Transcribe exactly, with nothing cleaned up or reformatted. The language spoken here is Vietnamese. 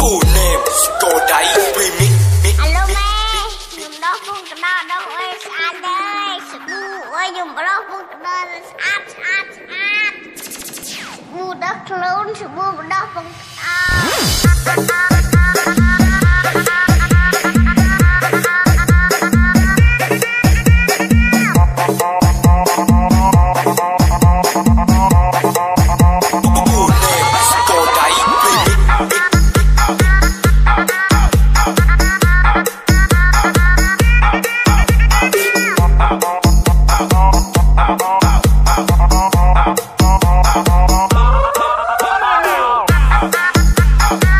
Full name Skoda Remix. Alo mẹ, dùng đó phun cái đó đâu ơi anh ơi, sbu ơi dùng cái đó phun cái đó sát sát sát, sbu đất lớn sbu cái đó phun cái đó. Full